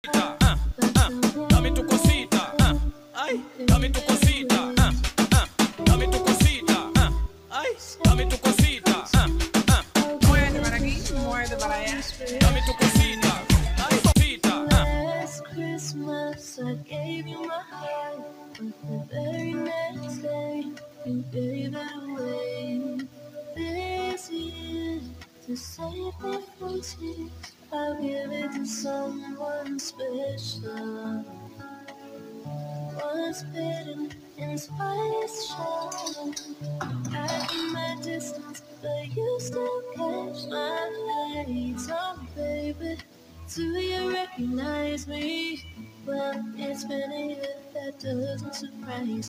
Dame tu cosita, ay, dame tu cosita, dame tu cosita, ay, dame tu cosita, Muévete para aquí, muévete para allá. dame tu cosita, ay, cosita, Last Christmas I gave you my heart, but the very next day you gave it away. This year, to save me from tears, I'll give it to someone special. Was bitten in spice shine. I keep my distance, but you still catch my lights on, baby. Do you recognize me? Well, it's been a year, that doesn't surprise